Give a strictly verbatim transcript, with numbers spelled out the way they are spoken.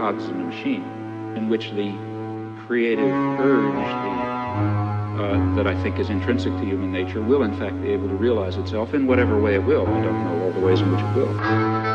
cogs in a machine, in which the creative urge the, uh, that I think is intrinsic to human nature will in fact be able to realize itself in whatever way it will. I don't know all the ways in which it will.